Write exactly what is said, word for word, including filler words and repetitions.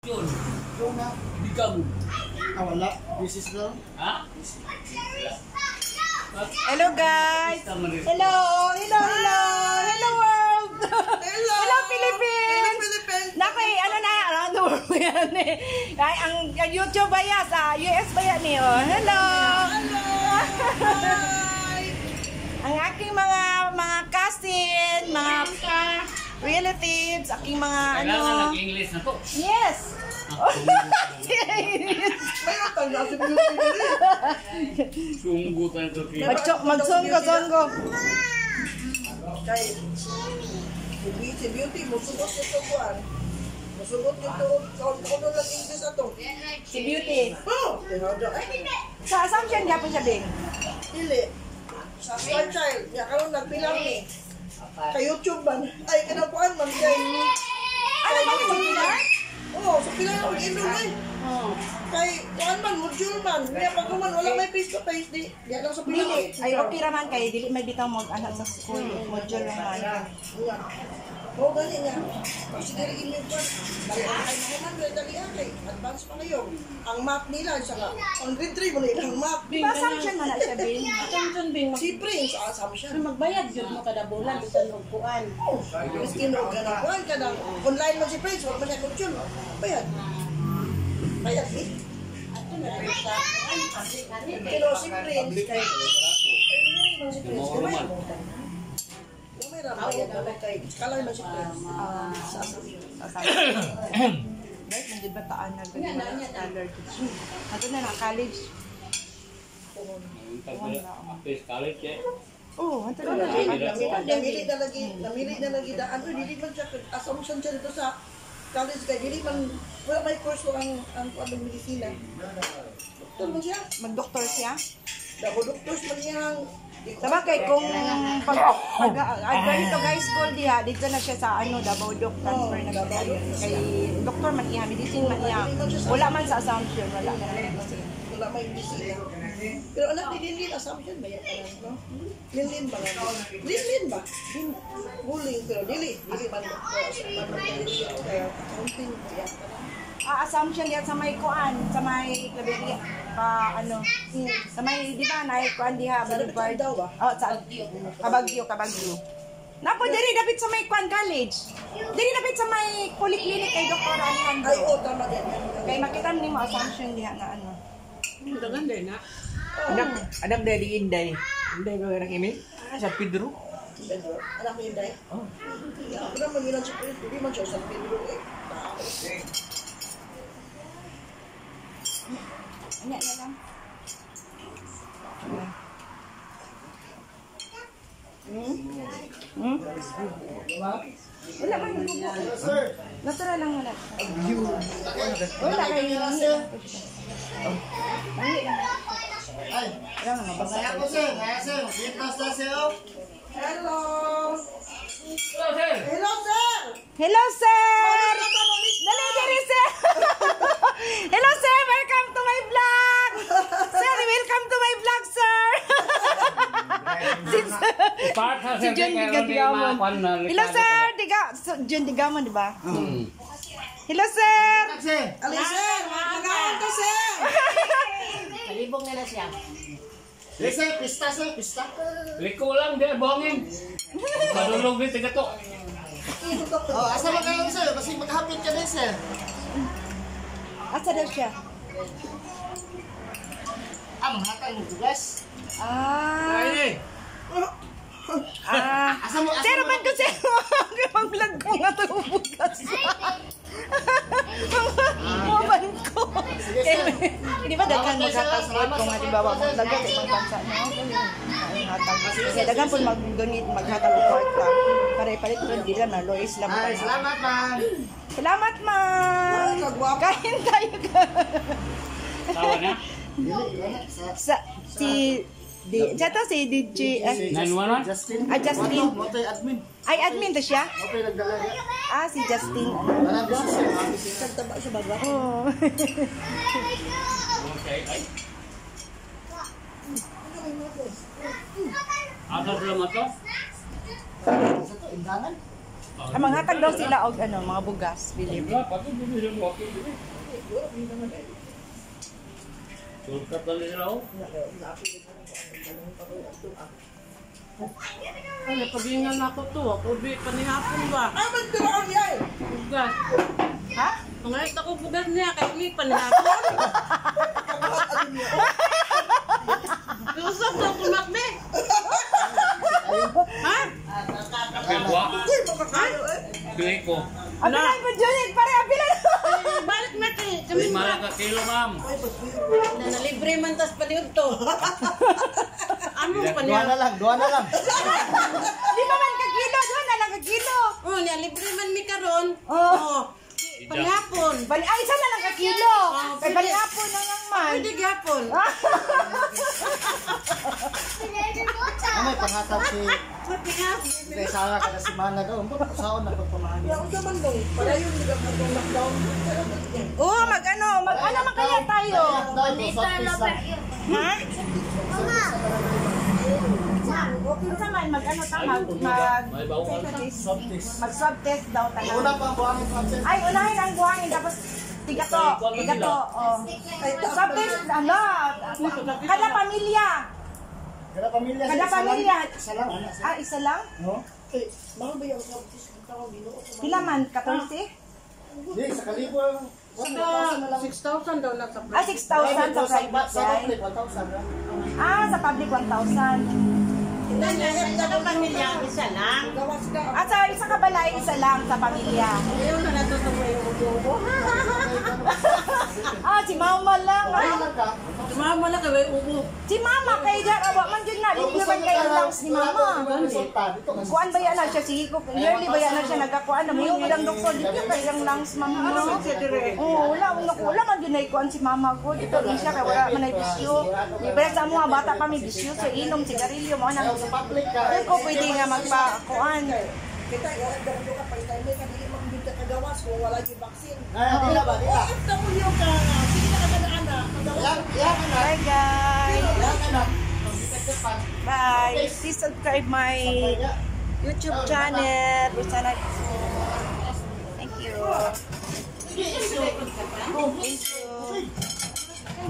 Yun. Yung na. Di ka mo. Ah, wala. Business lang. Ha? Hello guys. Hello. Hello, hello. Hello world. Hello. Hello Philippines. Philippines. Nakay ano na around the world yan eh. Ay, ang, ang YouTube ba yan? Sa U S ba yan eh? Oh, hello. Hello. Hi. Ang aking mga mga cousin, mga relatives, aking mga ano. Kailangan nag-English na to. Yes. May utang na si Beauty dili. Sunggo tayo to. Magsong magsonggo songgo. Kay si Beauty mo sugot nito kuan. Musugot nito kaon kuno lang English ato. Si Beauty. Oh, tehado. Sa Assumption gyapon siya Bing. Dili. Sa Star Child, ya karon nagpilang ni. Kay YouTube man. Ay kada kuan man kay. Ano ba ito pilar? Oh, sa pilang ang ino eh. Oh. Kay kuan man module man. Kaya pag man wala may face to face di. Di lang sa pilang. Dili, ay okay raman kay dili may bitaw mo anak sa school, module lang man. Oh, gani nga. Kasi dili email ko. Dali ay naman dali dali kay advance pa kayo. Ang map nila sa ang grade three mo nila ang map. Di ba assumption man na siya Bing? Assumption Bing, Si Prince sa assumption. magbayad jud mo kada bulan bisan og kuan. Miskin mo gana kuan kada online mo si Prince, wag mo siya module. Bayad. Bayad eh. Pero si Prince kay kay si Prince gamay. Gamay ra bayad na kay kalay man si Prince. Ah, Sa assumption. assumption. Right, hindi ba taan na ganyan na standard teaching? Ato na na college. Apis college eh. Oh, ato na na. Namili na lagi, namili na lagi daan. Uy, dili man siya, assumption siya dito sa college kay dili man, wala may course ko ang, ang, ang medisina. Doktor man siya. Mag-doktor siya. Dako doctors man niyang. Sabagay kung pag pag advance to high school diha, dito na siya sa ano, Davao Doc transfer na siya. Kay doktor man iya, medicine man iya. Wala man sa assumption, wala man na medicine. Wala may medisina. Pero anak ni Linlin, assumption ba yan? No? Linlin ba? Linlin ba? Huling, pero dili. Dili man. Kaya accounting ba yan? Ah, assumption diha sa may kuan, sa may Claveria pa ano, sa may di ba na kuan diha Boulevard daw ba? Oh, sa Kabagyo, Kabagyo. Napo diri dapat sa may kuan college. Diri dapat sa may polyclinic kay Doktor Ay, Alejandro. oo, tama din. Kay makita nimo assumption diha na ano. Dagan din na. Anak, anak dari Inday. Inday ba anak ini? Ah, sa Pedro. Pedro, anak mo yun dahil? Oo. Ako na mag-ilan si Pedro, hindi man siya sa Pedro eh. Anya na lang. Hmm? Hmm? Wala man yung natural lang wala. Wala kayo lang. Ay, Wala man mabasa. kaya ko sir, kaya sir, bitas na sir. Hello! Hello sir! Hello sir! Hello sir! Dali diri sir! Hello sir! Welcome to my vlog! Sir, welcome to my vlog sir! Part sa Si sir Jun kaya Diga ron di Digamon. makuan na. Hello sir! Diga, so, Jun Digamon di ba? Hmm. Hello sir! Sir! Alin sir! Nagaon ka sir! Kalibong nila siya. Sir, pista sir, pista. Liko lang di buhangin. Madulog ni tiga to. Oh, asa ba kayo sir? Kasi maghapit ka na sir. Asa daw siya? Ah, manghatang mo bugas. Ah. Ay, Ah. Asa mo, asa Sir, mo? man ko sir. Mag-vlog ko nga ito bukas. Maman ko. Hindi ba dagan magkakasot kung nga di ba wag mo dagan sa ibang bansa no? Kasi dagan po mag-donate maghatag og kwarta. Para ipalit ron dila na Lois lang. Ay, salamat ma'am. Salamat ma'am. Kain tayo ka. tawa na. Sa si di Jato si D J eh, nine one one? Justin. ah, Justin. Motoy admin. Ay admin to siya? Okay, nagdala niya. Ah si Justin. Marami si sir. Nagtaba siya baga. Oh. Okay, ay. Asa sila mo to? Sa to, indangan. Ah, manghatag daw sila og ano, mga bugas, bilib. Wala, pati bibili mo ako. Sulkat na nila ako. Ano, paghingan ako to. Ako, bi, panihapon ba? Ah, magduraan yan! Bugas. Ha? Pangayat ako bugas niya, kaya mi, panihapon. Lusok daw kumakbe. Ha? Apil ko ah. Uy, makakayo eh! Bili ko. Apilan mo, Junit, pare, apilan. Ay, balik na kay. Kami Lima lang ka kilo, ma'am. na nalibre man tas paliw to. Ano pa Dua niya? na lang, dua na lang. Di ba man kagilo, doon na lang kagilo. Oh, niya libre man mi karon. Oh. Oh. Panghapon. Bali, ay, isa na lang kagilo. Kay bali hapon na lang man. Pwede gapon. Ano panghatag si Panghapon. Kay Sara kada semana daw. Ambot saon na pagpamahali. Wala ko naman daw. Para yun, hindi ka mag-lockdown. Oo, mag ano, mag ano man kaya tayo? Ha? Isa man, mag ano ta, mag, mag, May bawal. mag swab test daw tayo. Una pa ang buhangin process. Ay, unahin ang buhangin, tapos tiga to, tiga to, oh. Swab test, ano, kada pamilya, Kada pamilya kada isa lang. pamilya. Isa lang ana. Ah, isa lang? No? Eh, mga ba yung sabtis ng tao, ginoo ko. Pila man, fourteen? Di sa kalibo one thousand na lang. six thousand daw na sa Ah, six thousand sa private Sa side. public one thousand. Ah, sa public one thousand. Sa pamilya, isa lang. Gawas ka. At sa isa ka balay, isa lang sa pamilya. Ayaw na natutuwa yung ubo. Ah, si mama lang. Ay Ah. lang ka. Mama na kay ubo. Si mama, kay Jar, awa man dyan na. Hindi man kayo lang si mama. Kuan ba yan na siya? Sige ko, yearly ba yan na siya nagkakuan? May yung ilang doktor, dito kayo lang lang si mama. Ano man siya dire? Oo, wala, wala, wala man dyan na ikuan si mama ko. Dito rin siya, kaya wala man ay bisyo. Pero sa mga bata pa may bisyo, so inom, sigarilyo, mga nang. Sa public ka. Kaya ko pwede nga magpakuan. Kita, iagdan ko ka, palitay mo, kanili magbinta ka gawas kung wala yung vaccine. Ay, di na ba? Di na. O F W ka nga, sige na ka na anak, magawa. Yan, yan na. Bye guys! Yan na. Bye! Please subscribe my YouTube channel. Rosana. Thank you. Thank you.